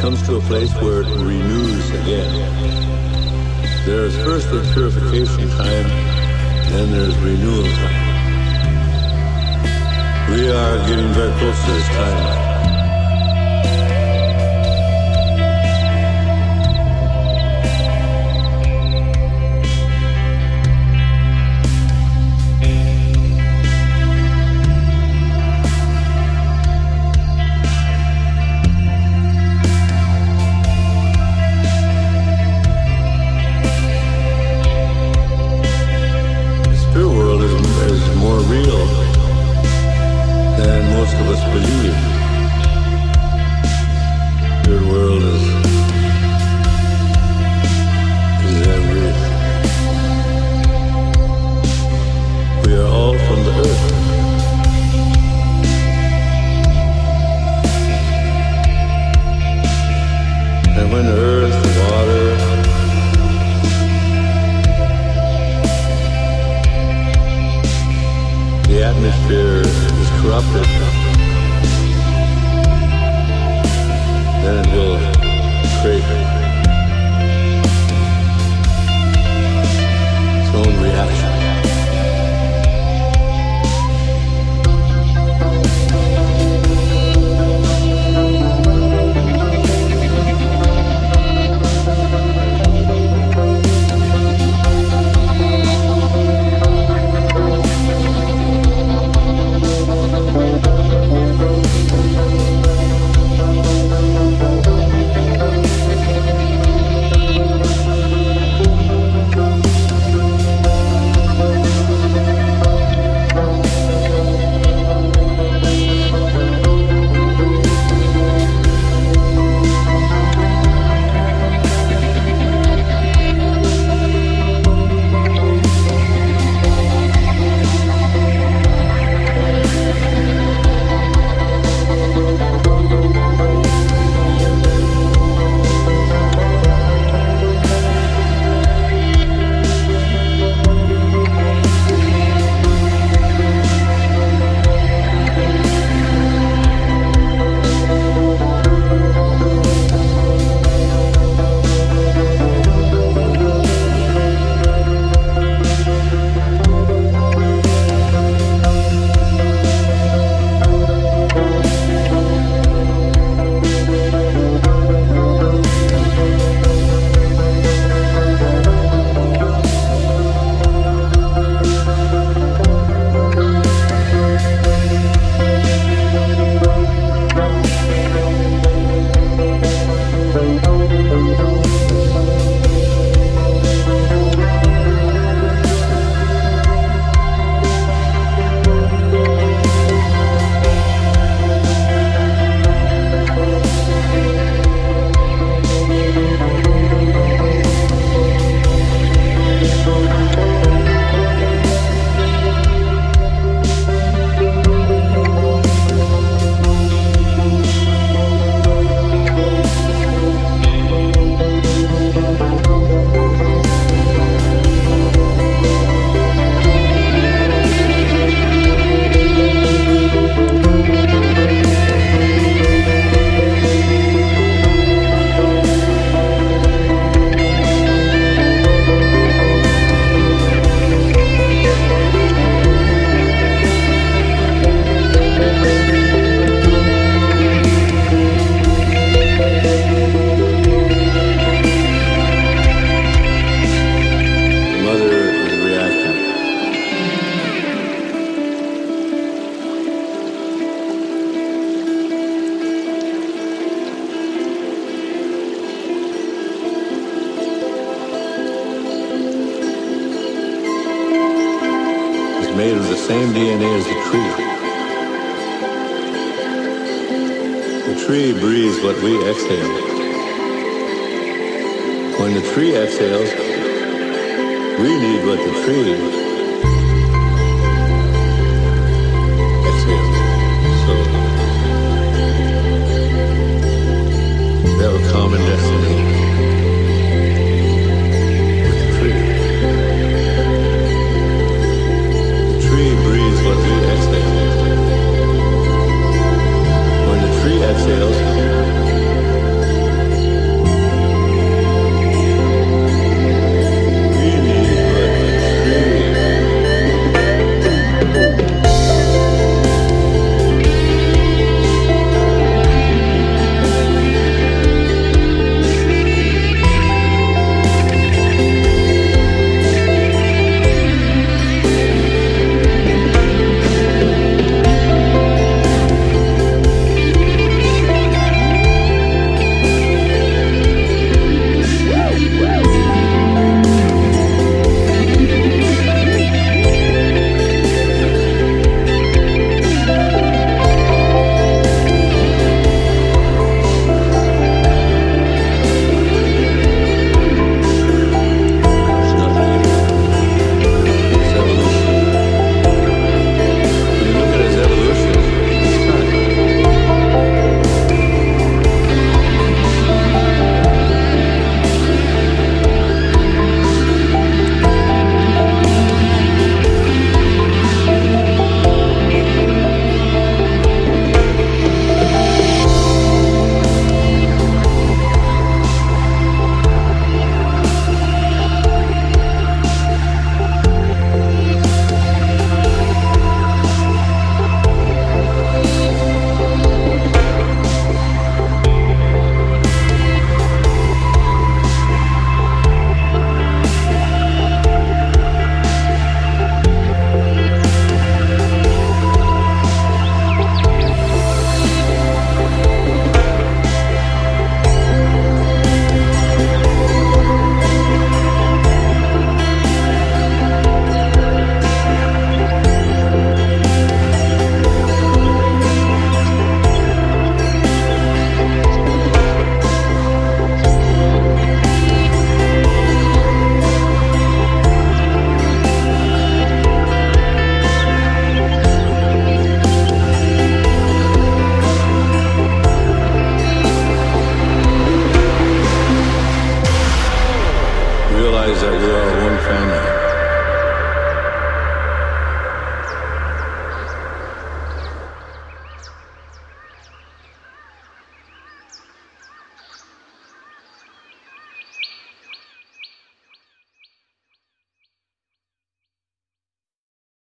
comes to a place where it renews again. There is first a purification time, then there's renewal time. We are getting very close to this time. Believe. Your world is everything. We are all from the earth. And when the earth, the water, the atmosphere is corrupted, then it will create its own reaction. Made of the same DNA as the tree. The tree breathes what we exhale. When the tree exhales, we need what the tree exhales. So they have a common destiny.